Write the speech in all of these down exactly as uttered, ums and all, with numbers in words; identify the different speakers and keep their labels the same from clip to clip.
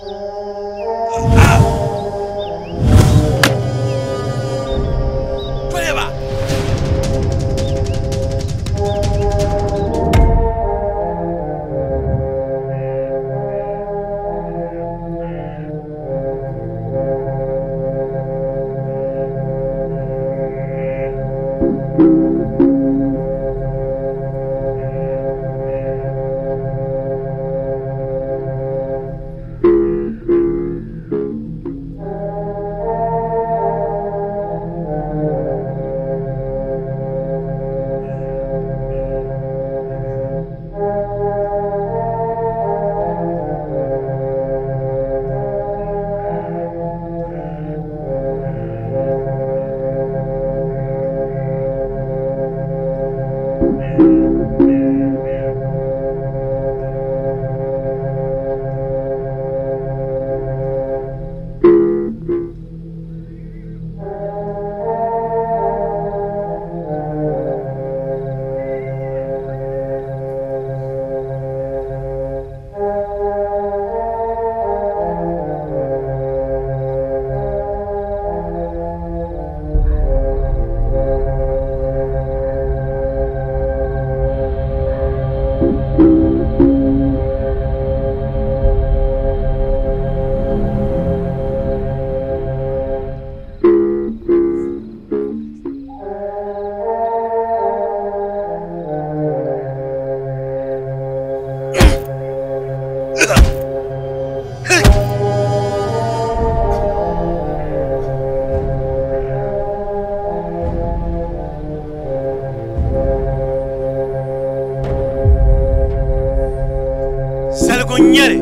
Speaker 1: Salgonyere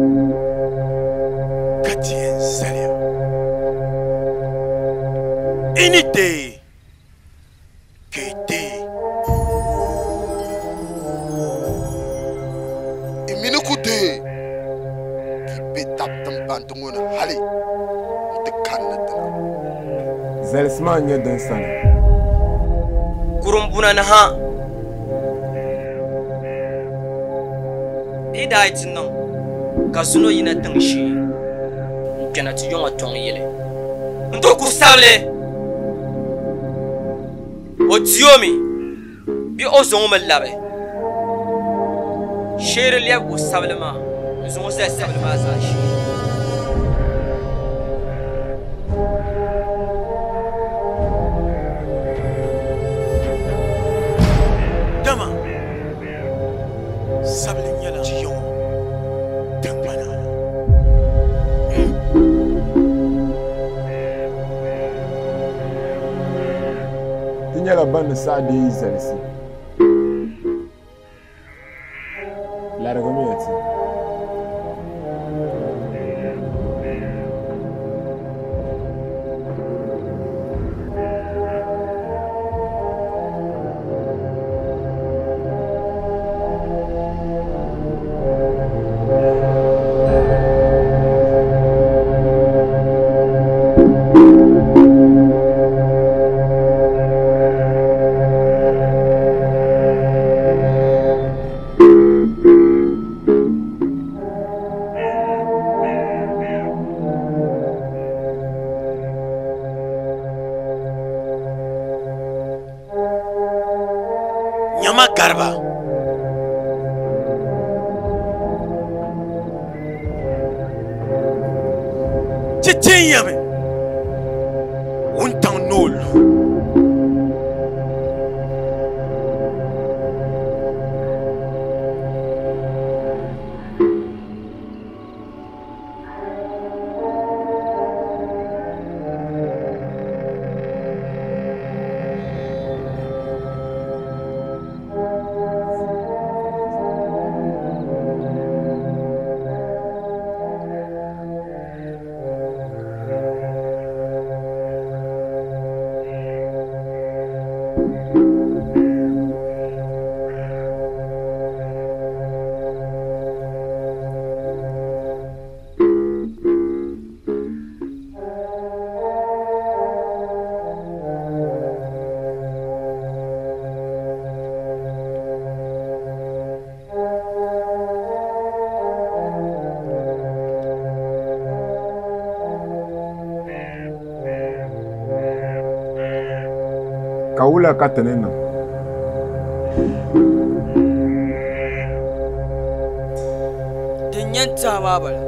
Speaker 1: Katien Salia Any day Kete Iminukute Kipetap Tampantunguna Hali the Canada
Speaker 2: Zelsman Yadansan
Speaker 3: Kurumbuna Naha Ida it no Kasuno yina tangshi Cannot young a tongue yele Ndoku Sable Otiomi Be also woman lave Share Lia was Sablema is almost as Sablema.
Speaker 2: La bande ça des celle-ci. La recommande.
Speaker 1: Nyama Garba Checheyame Untan Nol
Speaker 2: Kawula katanena.
Speaker 3: Tinyanta mabala.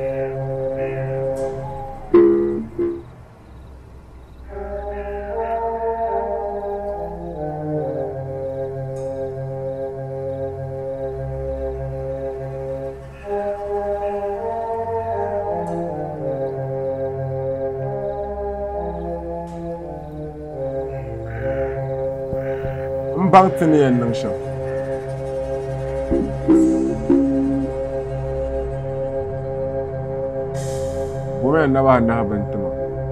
Speaker 2: Mbangtini yen nangshan. Bome na ba na bantuma.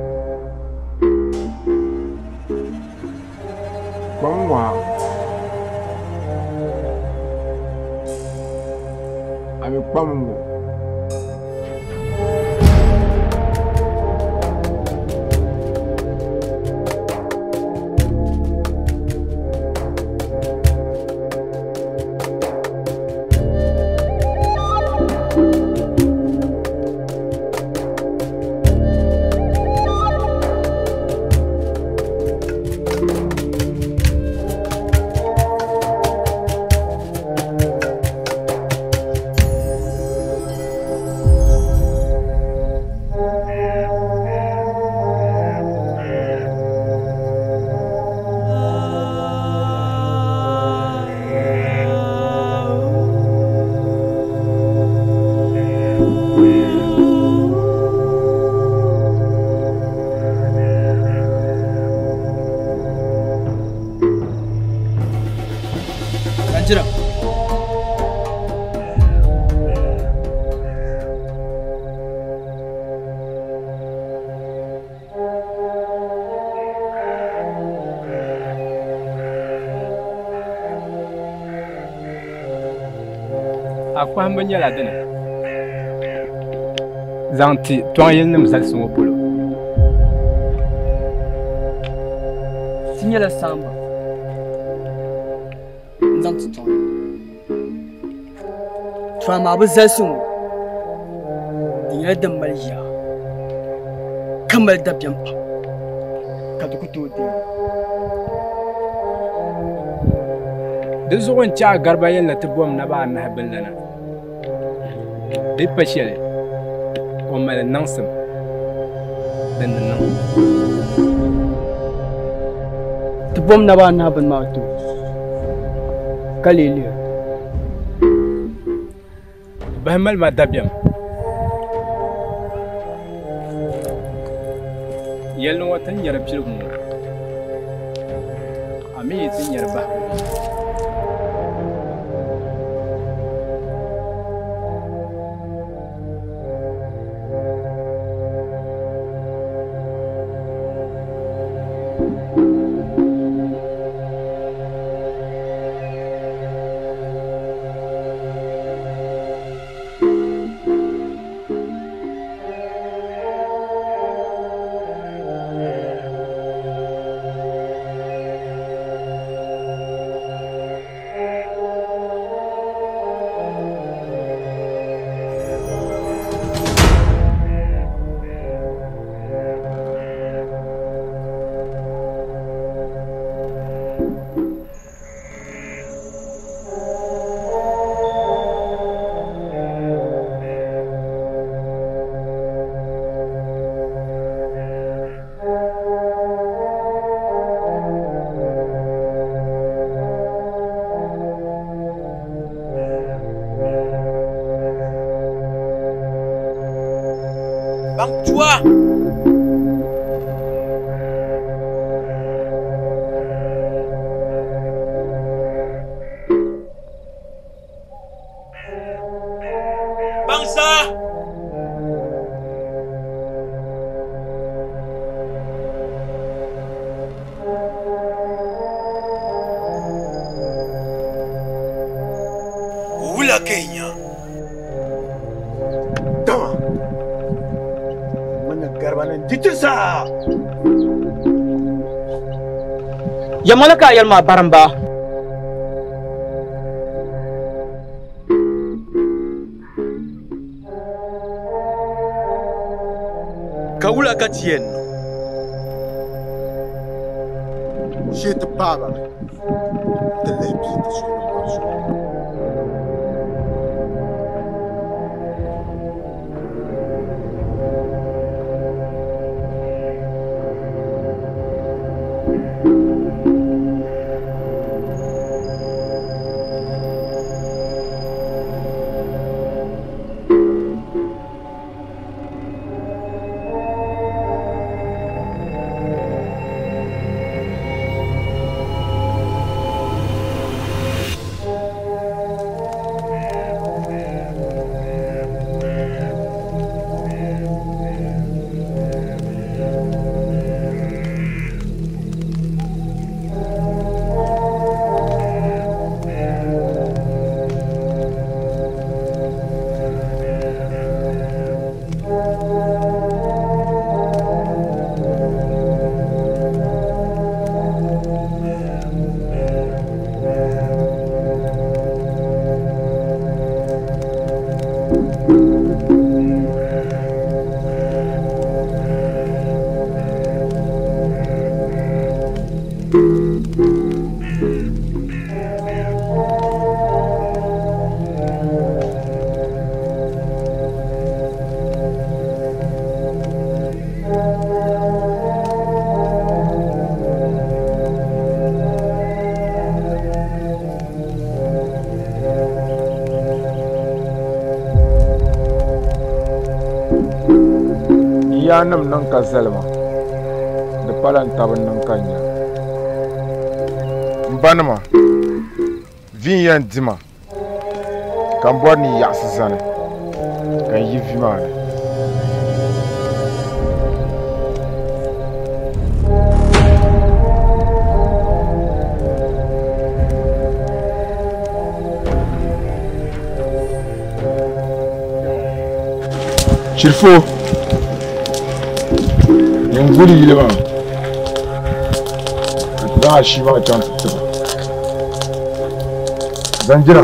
Speaker 2: Bangwa. Ami pamu.
Speaker 3: Jira.
Speaker 4: Akwa hamba nyala dana. Zanti tuan yel nim zal sungo polo.
Speaker 3: Sinyala samba. Zanti tuan. Tuan ma bu zal sungo. Dinya da maliya. Kamal da byampa. Kadukuto de.
Speaker 4: Duzugon cha garba yel na tibom na ba na habalana. Dipa shele. Omal nansam. Dan nan.
Speaker 3: Tibom na ba na ban ma to. Kalili.
Speaker 4: Bahmal ma dabyam. Yel no watan yarab shirku. Ami tin yarba.
Speaker 3: Bang Chua. Bangsa.
Speaker 1: Wula Kenya.
Speaker 5: Tama. Mana garbanan ditisa.
Speaker 3: Yamalaka yalma baramba.
Speaker 5: Kawula katien.
Speaker 1: Shit baba. The lebi the so.
Speaker 2: Yanam nan ka Selma da palan tabin nan kanya mbanama vin yan dima kan boni ya sisane kan yi vimane Chirfo Nguli yile ba da shi ba can tuba zanjira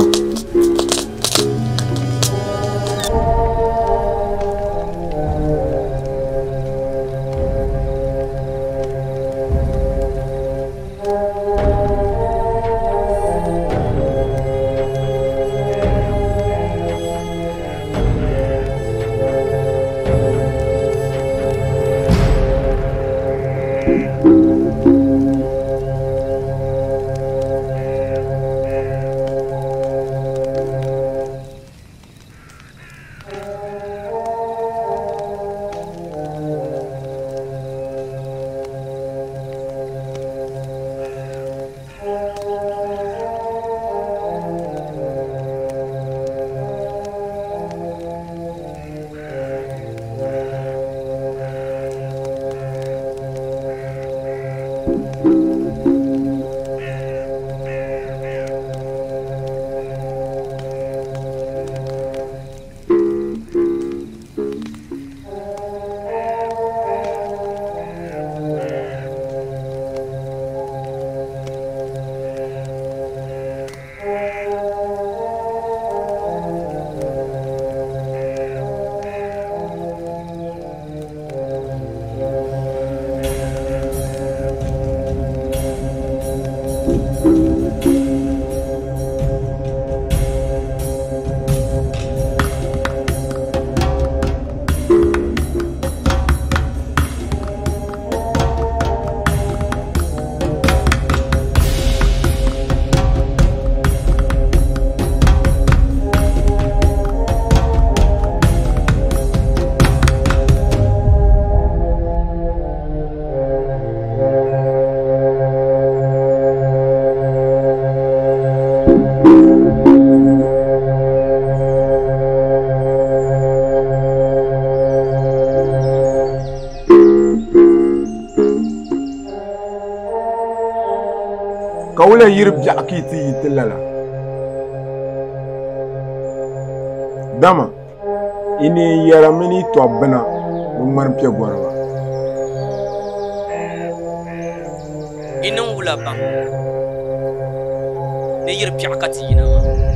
Speaker 2: Kawule yirib jakiti yitilala Dama ini yaramini tobna bumar pye gorwa
Speaker 3: Inin wula bang ne yirib jakati yina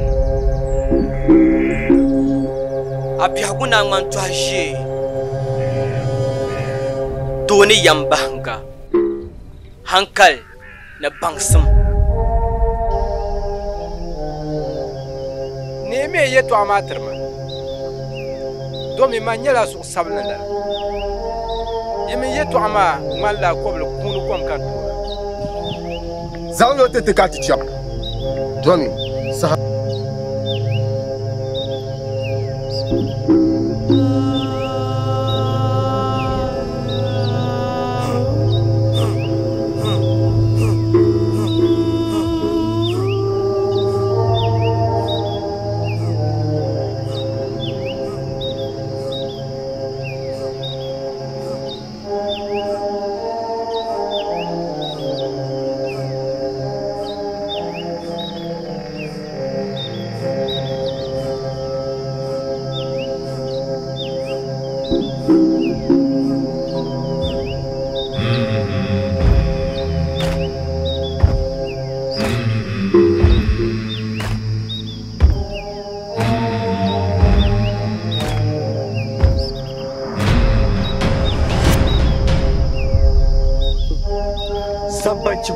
Speaker 3: Abiyaguna man twaje Doni yambanga Hankal na bangsam
Speaker 6: ne me yeto amatirma domi manyela su sabnala yemi yeto ama malla koblo kunu kom kan
Speaker 1: Zan yo tete kati chap. Domi, sa
Speaker 5: Sambanci.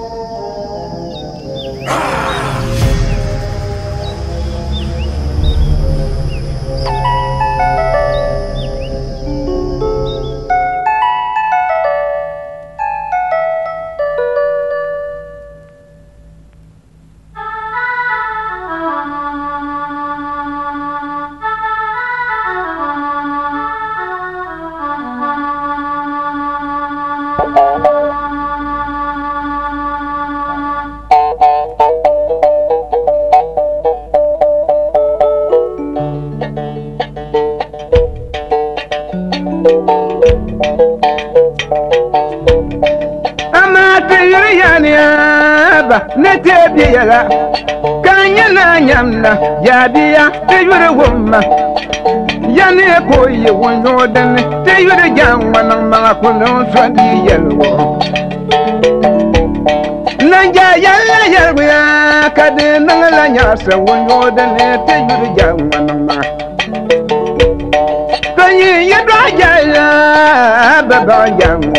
Speaker 7: Netebiyala kanyana nyamna yabiya teyure wumma yane koyi wonyodan teyure jangwana ma kono swadi yelwo nanja yalla yelwa kade nangala nyasa wonyodan teyure jangwana ma kanyi yedwa jaya baba jang